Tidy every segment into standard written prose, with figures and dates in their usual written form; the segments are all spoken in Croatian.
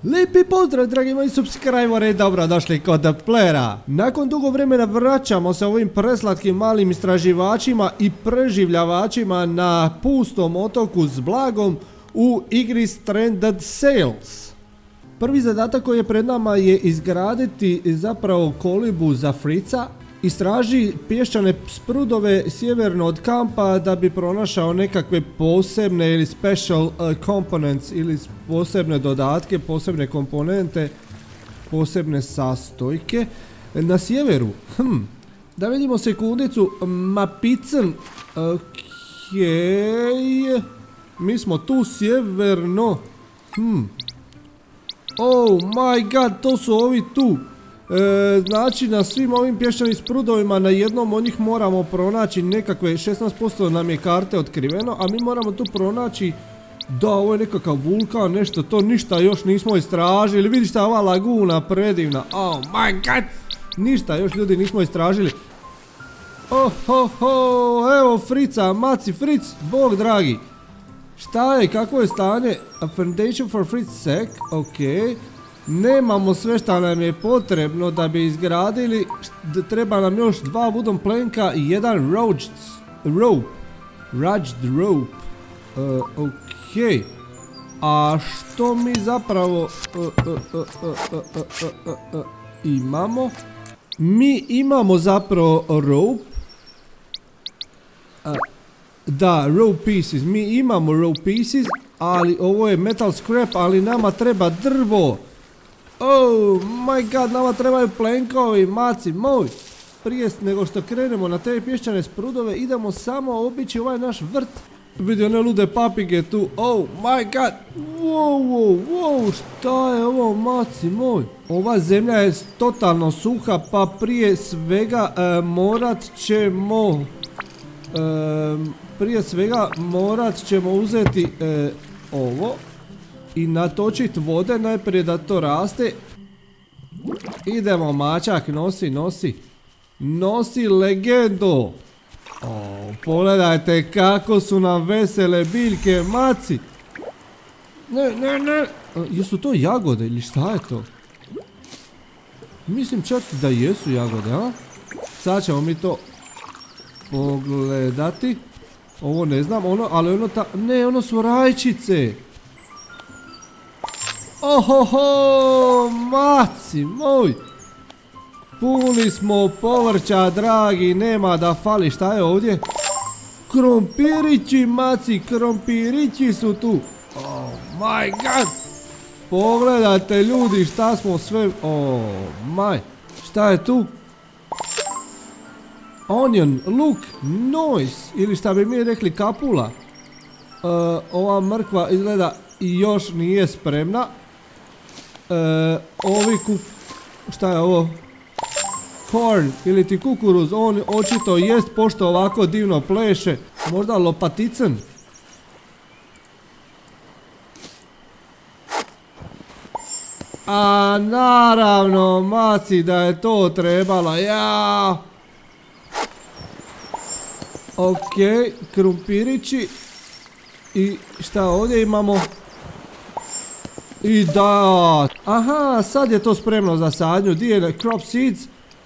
Lijepi pozdrav dragi moji subscriberi, dobrodošli kod Playera. Nakon dugo vremena vraćamo se ovim preslatkim malim istraživačima i preživljavačima na pustom otoku s blagom u igri Stranded Sails. Prvi zadatak koji je pred nama je izgraditi zapravo kolibu za Fritza. Istraži pješčane sprudove sjeverno od kampa da bi pronašao nekakve posebne ili special components ili posebne dodatke, posebne komponente, posebne sastojke. Na sjeveru, da vidimo sekundicu, mapicen, okej, mi smo tu sjeverno, oh my god, to su ovi tu. Znači na svim ovim pješčanim sprudovima na jednom od njih moramo pronaći nekakve 16% nam je karte otkriveno, a mi moramo tu pronaći, da, ovo je nekakav vulkan, nešto, to ništa još nismo istražili. Vidiš šta ova laguna predivna, oh my god, ništa još ljudi nismo istražili. Oh ho ho, evo Frica, maci Fric, bog dragi. Šta je, kakvo je stanje? A foundation for Fritz sack, okej. Nemamo sve što nam je potrebno da bi izgradili, treba nam još 2 wooden planka i jedan rouged rope. Okej. A što mi zapravo imamo? Mi imamo zapravo rope. Da, rope pieces, mi imamo rope pieces, ali ovo je metal scrap, ali nama treba drvo. Oh my god, nama trebaju plenkovi, maci moj. Prije nego što krenemo na te pješčane sprudove, idemo samo obići ovaj naš vrt. Vidi one lude papige tu, oh my god. Wow, šta je ovo, maci moj? Ova zemlja je totalno suha, pa prije svega morat ćemo uzeti ovo i natočit vode najprije da to raste. Idemo mačak, nosi legendo. Pogledajte kako su nam vesele biljke, maci. Ne. Jesu to jagode ili šta je to? Mislim čak da jesu jagode, a? Sad ćemo mi to pogledati. Ovo ne znam, ali ono su rajčice. Ohoho, maci moj. Puni smo povrća, dragi, nema da fali. Šta je ovdje? Krompirići, maci, krompirići su tu. Oh my god. Pogledajte ljudi šta smo sve... Oh my. Šta je tu? Onion, look, noise. Ili šta bi mi rekli kapula. Ova mrkva izgleda i još nije spremna. Šta je ovo? Corn ili ti kukuruz, on očito jest pošto ovako divno pleše. Možda lopaticen? A naravno, maci, da je to trebalo, ja. Okej, krumpirići. I šta ovdje imamo? I da, aha, sad je to spremno za sadnju. Di je crop seeds?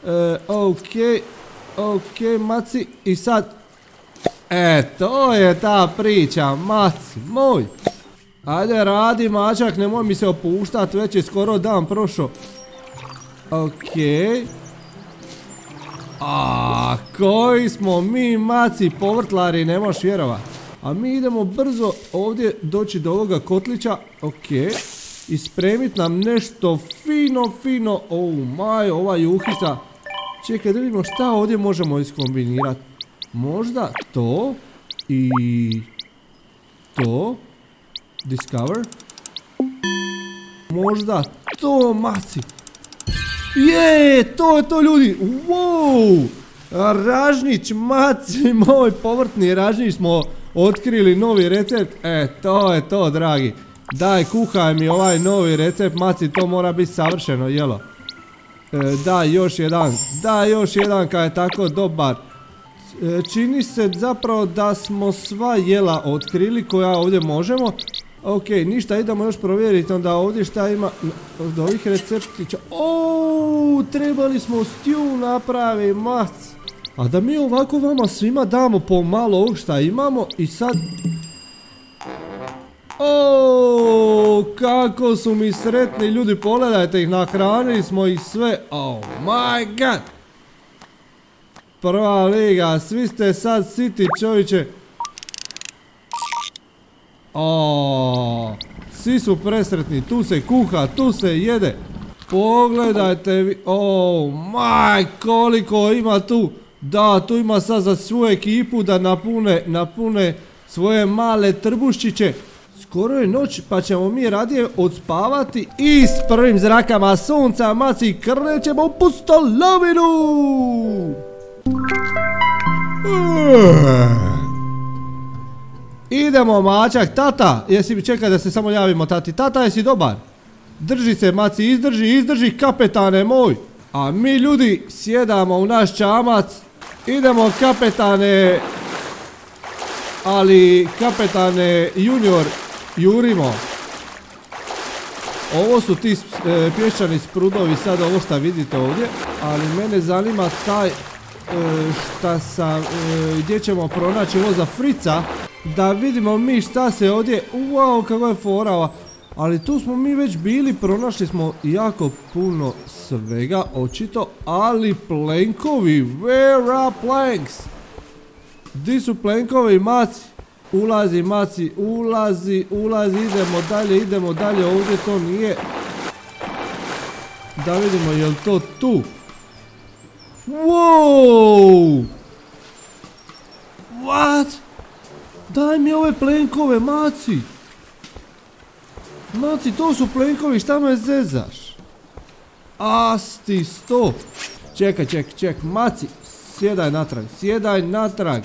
Okej, maci. I sad, to je ta priča, maci moj. Ajde radi mačak, nemoj mi se opuštat, već je skoro dan prošao. Okej. A koji smo mi maci povrtlari, ne možeš vjerovat. A mi idemo brzo ovdje doći do ovoga kotlića, okej. I spremit nam nešto fino, oh my, ova juhica. Čekaj da vidimo šta ovdje možemo iskombinirati. Možda to i to. Discover. Možda to, maci. To je to ljudi, wow. Ražnjić, maci moj, povrtni ražnjić smo otkrili novi recept. To je to, dragi. Daj, kuhaj mi ovaj novi recept, maci, to mora biti savršeno jelo. Daj još jedan kad je tako dobar. Čini se zapravo da smo sva jela otkrili koja ovdje možemo. Ok, ništa, idemo još provjeriti onda ovdje šta ima od ovih receptića. Trebali smo stew napraviti, mac. A da mi ovako vama svima damo po malo ovog šta imamo i sad... kako su mi sretni ljudi, pogledajte ih, nahranili smo ih sve. Oh my god. Prva liga, svi ste sad siti čovječe. Svi su presretni, tu se kuha, tu se jede. Pogledajte vi, koliko ima tu. Da, tu ima sad za svu ekipu da napune svoje male trbuščiće. Skoro je noć pa ćemo mi radije odspavati i s prvim zrakama sunca, maci, krećemo u pustolovinu. Idemo mačak, tata, čekaj da se samo javimo tati, tata jesi dobar? Drži se maci, izdrži kapetane moj. A mi ljudi sjedamo u naš čamac, idemo kapetane, ali kapetane junior jurimo. Ovo su ti pješčani sprudovi sad ovo šta vidite ovdje, ali mene zanima taj gdje ćemo pronaći ovo za Frica, da vidimo mi šta se ovdje, wow kako je fora. Ali tu smo mi već bili, pronašli smo jako puno svega, očito, ali plenkovi, where are planks? Di su plenkovi, maci? Ulazi, maci, ulazi, idemo dalje, ovdje to nije. Da vidimo, je li to tu? Wow! What? Daj mi ove plenkove, maci! Maci, to su plenkovi, šta me zezaš? Asti sto! Čekaj, maci, sjedaj natrag.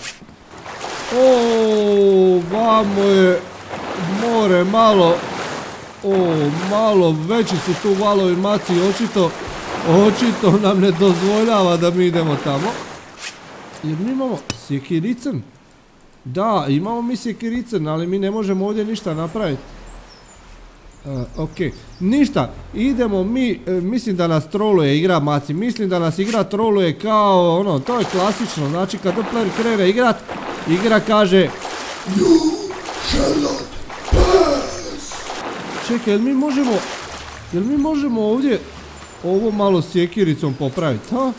Vamo je more malo. Malo veći su tu valovi, maci, očito nam ne dozvoljava da mi idemo tamo. Jer mi imamo sjekiricen. Da, imamo mi sjekiricen, ali mi ne možemo ovdje ništa napraviti. Ok, ništa, idemo mi, mislim da nas troluje igra, maci, mislim da nas igra troluje kao ono, to je klasično, znači kad player krene igrat, igra kaže You shall not pass. Čekaj, jel mi možemo ovdje ovo malo sjekiricom popraviti, ha?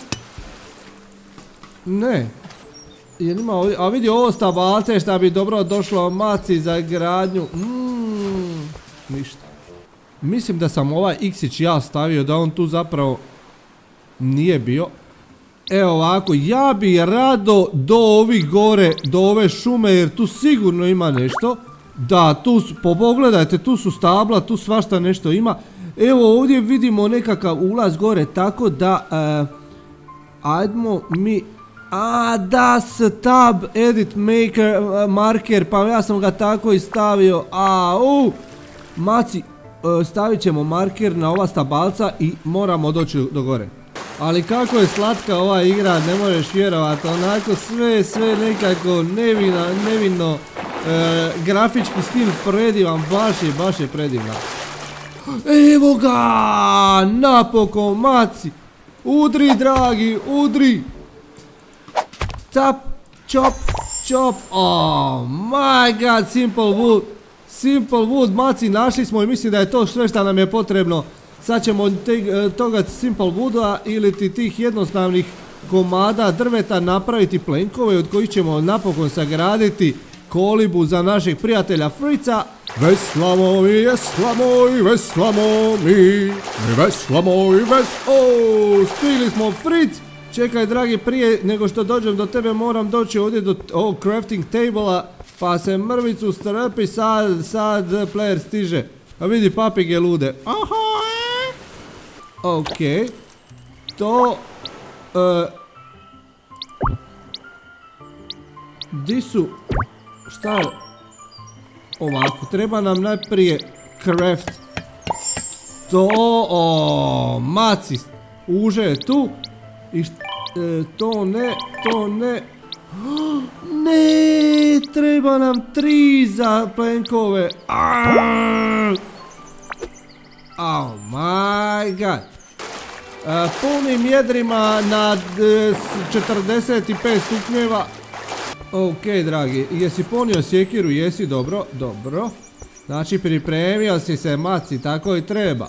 Ne. Jel ima ovdje, a vidi ovo stabalce šta bi dobro došlo maci za gradnju, ništa. Mislim da sam ovaj X-ić ja stavio, da on tu zapravo nije bio. Evo ovako, ja bi rado do ovih gore, do ove šume, jer tu sigurno ima nešto. Da, tu su, pogledajte, tu su stabla, tu svašta nešto ima. Evo ovdje vidimo nekakav ulaz gore, tako da, ajdemo mi, da, tab, edit, maker, marker, pa ja sam ga tako i stavio, maci, stavit ćemo marker na ova stabalca i moramo doći do gore. Ali kako je slatka ova igra, ne možeš vjerovati, onako sve nekako nevino, grafički stil predivan, baš je predivan. Evo ga, napokon maci, udri dragi, udri. Tap, chop, oh my god, simple wood, maci, našli smo i mislim da je to sve što nam je potrebno. Sad ćemo od toga simple wooda ili tih jednostavnih komada drveta napraviti plenkove od kojih ćemo napokon sagraditi kolibu za našeg prijatelja Frica. Veslamo mi, stigli smo Fric. Čekaj dragi, prije nego što dođem do tebe moram doći ovdje do ovog crafting table-a, pa se mrvicu strpi, sad player stiže. A vidi papige lude. Ok. To... di su... šta je? Ovako, treba nam najprije craft. To... maci. Uže je tu. I to ne. Ne, treba nam 3 za plenkove. Oh my god. Punim jedrima na 45 stupnjeva. Ok, dragi, jesi ponio sjekiru? Jesi, dobro, dobro. Znači, pripremio si se, maci, tako i treba.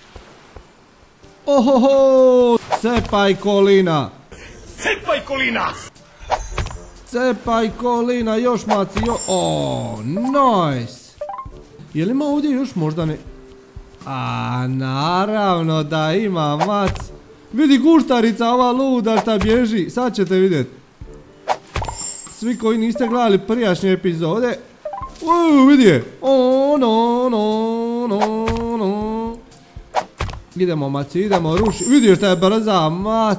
Ohoho, cepaj kolina. Cepaj kolina! Cepaj kolina, još maci, nice. Je li ima ovdje još možda ne... A, naravno da ima, mac. Vidi guštarica, ova luda šta bježi, sad ćete vidjeti. Svi koji niste gledali prijašnje epizode. Vidi je. No. Idemo, maci, idemo, ruši. Vidi šta je brza, mac.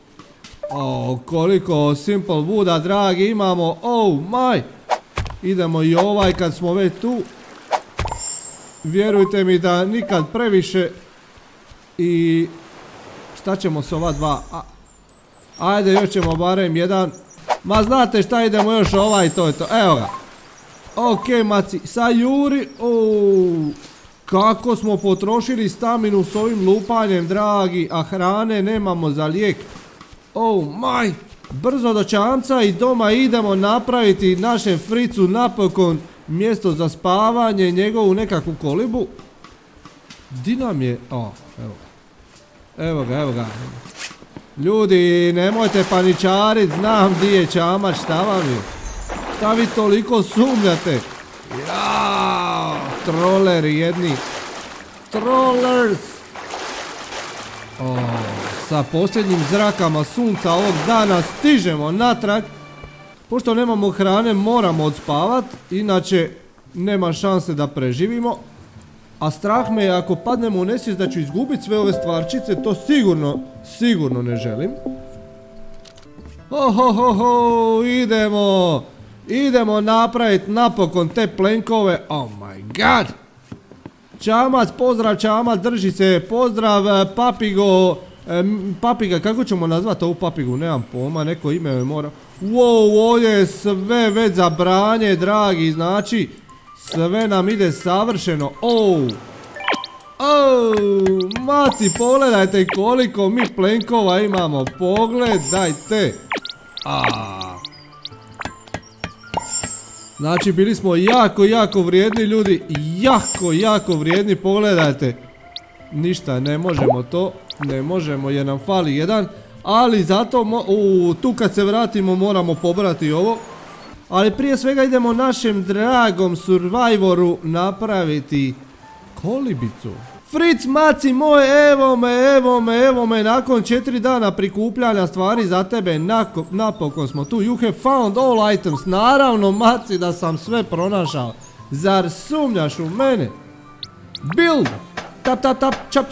Koliko Simple Wooda, dragi, imamo. Oh my. Idemo i ovaj kad smo već tu. Vjerujte mi da nikad previše. I šta ćemo s ova dva? Ajde, još ćemo barem jedan. Ma znate šta, idemo još ovaj, to je to. Evo ga. Ok, maci, sajuri. Kako smo potrošili staminu s ovim lupanjem, dragi. A hrane nemamo za lijek. Oh my. Brzo do čamca i doma idemo napraviti našem Fricu napokon mjesto za spavanje, njegovu nekakvu kolibu. Di nam je? Evo ga. Ljudi, nemojte paničarit, znam di je čamac, šta vam je? Šta vi toliko sumnjate? Jao, trolleri jedni. Trollers. Sa posljednjim zrakama sunca ovog dana stižemo natrag. Pošto nemamo hrane, moramo odspavat, inače nema šanse da preživimo. A strah me je ako padnemo u nesvijest da ću izgubiti sve ove stvarčice, to sigurno ne želim. Idemo napraviti napokon te plenkove. Oh my god. Čamac, pozdrav čamac, drži se, pozdrav papigo. Papiga, kako ćemo nazvati ovu papigu, nemam pojma, neko ime me mora. Wow, ovdje je sve već za branje, dragi, znači sve nam ide savršeno. Maci, pogledajte koliko mi plenkova imamo, pogledajte. Znači bili smo jako vrijedni ljudi, jako vrijedni, pogledajte. Ništa, ne možemo to, ne možemo jer nam fali jedan. Ali zato, tu kad se vratimo moramo pobrati ovo. Ali prije svega idemo našem dragom Survivoru napraviti kolibicu. Fric, maci moj, evo me, nakon 4 dana prikupljanja stvari za tebe, napokon smo tu. You have found all items. Naravno, maci, da sam sve pronašao. Zar sumnjaš u mene? Build! Tap, čap.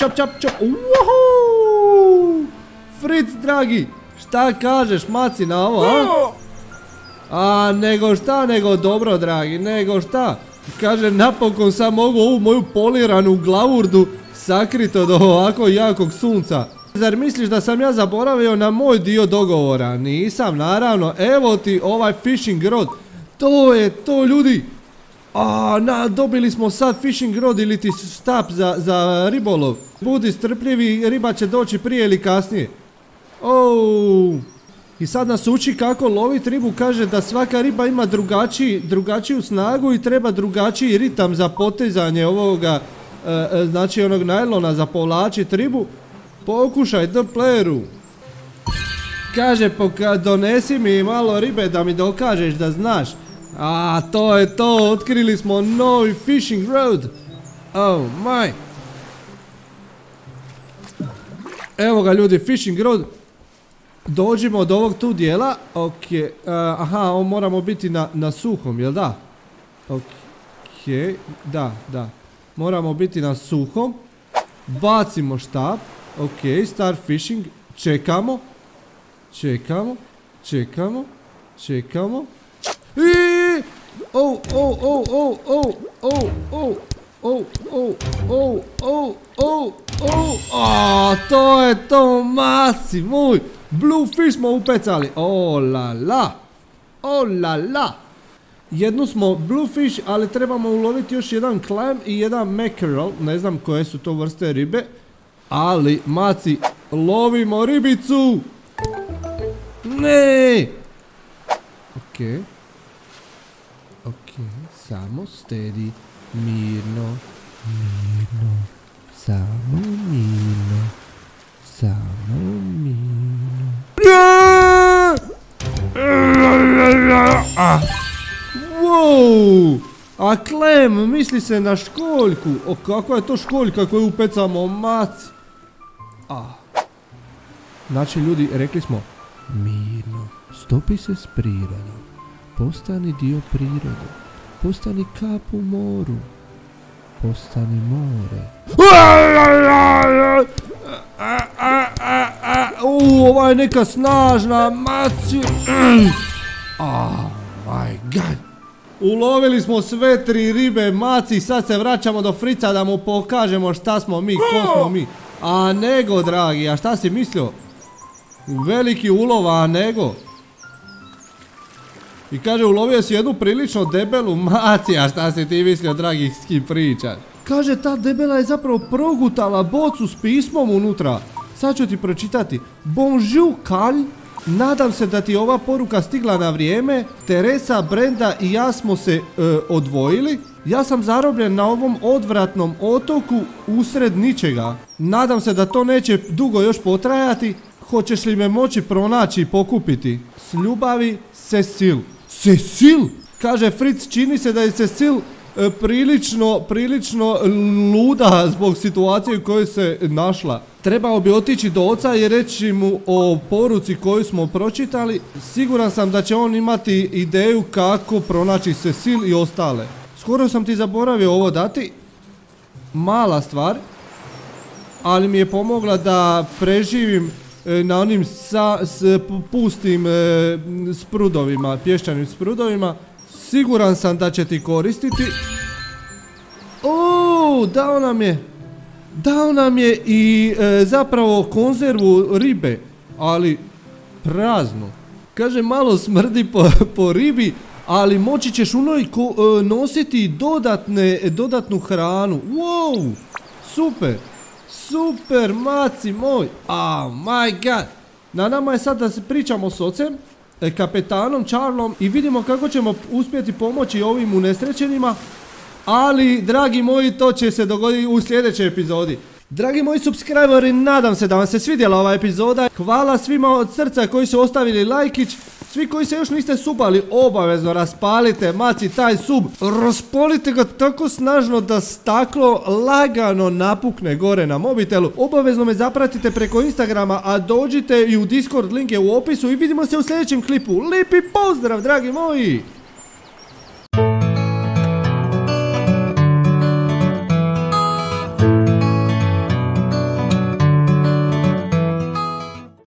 Woohoo! Fric, dragi, šta kažeš, maci, na ovo, a? Nego dobro, dragi, nego šta? Kaže, napokon sam mogu ovu moju poliranu glavurdu sakriti od ovako jakog sunca. Zar misliš da sam ja zaboravio na moj dio dogovora? Nisam, naravno. Evo ti ovaj fishing rod. To je to, ljudi. Dobili smo sad fishing rod ili ti štap za ribolov. Budi strpljivi, riba će doći prije ili kasnije. I sad nas uči kako loviti ribu, kaže da svaka riba ima drugačiju snagu i treba drugačiji ritam za potezanje ovoga, znači onog najlona za povlačiti ribu. Pokušaj, The Playeru. Kaže, donesi mi malo ribe da mi dokažeš da znaš. To je to, otkrili smo novi fishing rod. Oh my. Evo ga, ljudi, fishing rod. Dođimo od ovog tu dijela. Ok, moramo biti na suhom, jel da? Ok, da. Moramo biti na suhom. Bacimo štap. Ok, start fishing. Čekamo. To je to, maci moj. Blue fish smo upecali. La. Oh la la! Jednu smo bluefish, ali trebamo uloviti još jedan clam i jedan mackerel. Ne znam koje su to vrste ribe. Ali, maci, lovimo ribicu! Ne! Okej. Okej, samo steady. Mirno. Mirno. Samo mirno. Samo mirno. Wow! A Clem, misli se na školjku. O, kakva je to školjka koju upecamo, maci? Znači, ljudi, rekli smo mirno, stopi se s prirodom, postani dio prirode, postani kap u moru, postani more. Ova je neka snažna, maci. Oh my god. Ulovili smo sve 3 ribe, maci, sad se vraćamo do Frica da mu pokažemo šta smo mi, ko smo mi. A nego, dragi, a šta si mislio? Veliki ulov, a nego. I kaže, ulovio si jednu prilično debelu, maci, a šta si ti mislio, dragi, s kim pričaš? Kaže, ta debela je zapravo progutala bocu s pismom unutra. Sad ću ti pročitati. Bonjour, Karl. Nadam se da ti je ova poruka stigla na vrijeme. Teresa, Brenda i ja smo se odvojili. Ja sam zarobljen na ovom odvratnom otoku usred ničega. Nadam se da to neće dugo još potrajati. Hoćeš li me moći pronaći i pokupiti? S ljubavi, Cecil. Cecil? Kaže Fritz, čini se da je Cecil prilično luda zbog situacije u kojoj se našla. Trebao bi otići do oca i reći mu o poruci koju smo pročitali. Siguran sam da će on imati ideju kako pronaći Cecil i ostale. Skoro sam ti zaboravio ovo dati. Mala stvar. Ali mi je pomogla da preživim na onim pustim sprudovima, pješčanim sprudovima. Siguran sam da će ti koristiti. Dao nam je i zapravo konzervu ribe, ali praznu. Kaže, malo smrdi po ribi, ali moći ćeš u njoj nositi dodatnu hranu. Wow, super, super, maci moj. Oh my god. Na nama je sad da se pričamo s ocem, kapetanom Charlom, i vidimo kako ćemo uspjeti pomoći ovim unesrećenima. Ali, dragi moji, to će se dogoditi u sljedećoj epizodi. Dragi moji subscriberi, nadam se da vam se svidjela ova epizoda. Hvala svima od srca koji su ostavili lajkić. Svi koji se još niste subali, obavezno raspalite, maci, taj sub. Raspolite ga tako snažno da staklo lagano napukne gore na mobitelu. Obavezno me zapratite preko Instagrama, a dođite i u Discord, link je u opisu, i vidimo se u sljedećem klipu. Lijepi pozdrav, dragi moji!